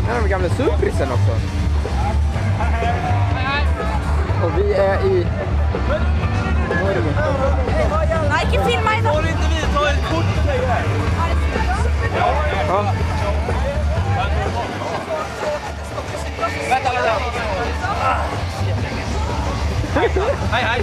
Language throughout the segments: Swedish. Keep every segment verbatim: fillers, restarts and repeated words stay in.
Här har vi gamla Suprisen också. Och vi är i Norge. Nej, inte filma idag. Får inte vi ta ett kort och lägga här? Ja. Vänta, vänta. Hej, hej.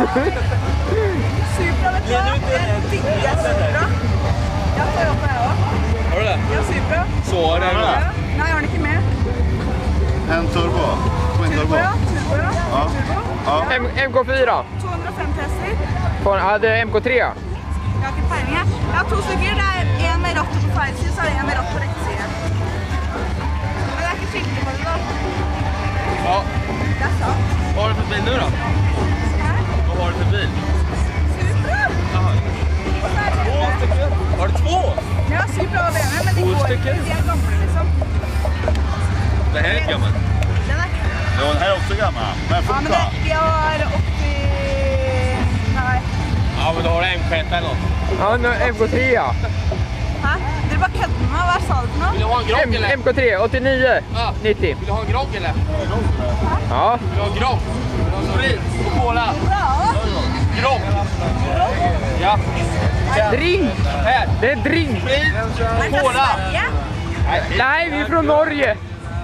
Supra, vet du vad? En digga Supra. Jag tar upp här, va? Har du det? Jag Supra. Så är det. Ja. Nej, jag har inte med. En turbo. Twin turbo. Turbo, ja. Turbo, ja. Ja. Ja. M K fyra. tvåhundrafemtio hästar. Från, ja, det är M K tre. Jag har inte pejlingar. Jag har två stycken där. En med ratt på färgsida, så är det en med ratt på räcksida. Men jag kan skicka på det då. Ja. Jaså? Vad har du för bil nu då? Vad har du för bil? Supra! Jaha. Och så här Två är det. stycken. Har du två? Jag har Supra och B M W, men det Två går inte. stycken? Det är gamla liksom. Det här är gammalt. Den är... Ja, den här är också gammal. Men Ja, men funkar. det, jag har åttio... Nej. Ja, men då har du M K ett eller något. Ja, nu M K tre. Ha? Det är bara ködden. Vad sa du för något? Vill du ha en grogg M eller? M K tre, åttionio, Ja. nittio. Vill du ha en grogg eller? Ja. Vill du ha en grogg? Vill du ha sprit och cola? Bra! Grogg. Ja. Drink! Här. Det är drink! Sprit Är det och cola. Sverige? Nej, vi är från Norge.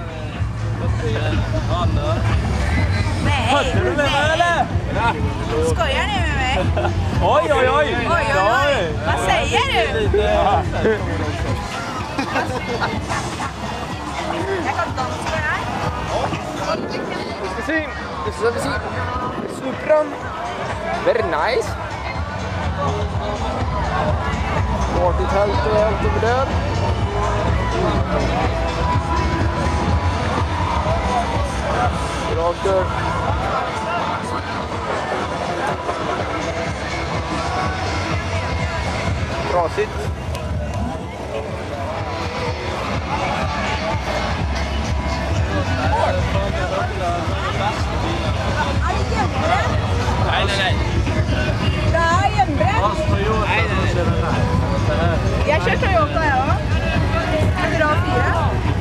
Nej, nej. Skojar ni med mig? Oj, oj, oj. Oj, oj, oj. Vad säger du? Jag kan inte dansa med det här. Vi ska se. Vi ska se. Supran. Very nice. Partytält och allt över där. Rakt dörr. Trasigt. Nej, nej, nej. Det här är jämnbränd. Nej, nej, nej. Jag kör Toyota här, va? Eller A fyra.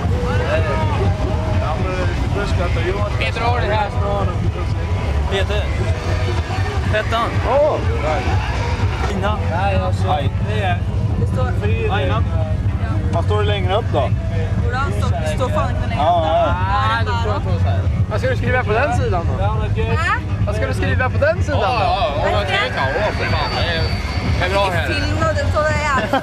Peter har det här. Peter. Pettan. Åh! Ina. Nej, alltså. Det är... Det står... Aina. Vad står det längre upp då? Jodå, det står fan inte längre. Ja, ja. Nej, då står det på så här. Vad ska du skriva på den sidan då? Va? Vad ska du skriva på den sidan Ja, då? ja, ja. Jag kan ju ta av för fan. Det är bra här. Film och det står det här.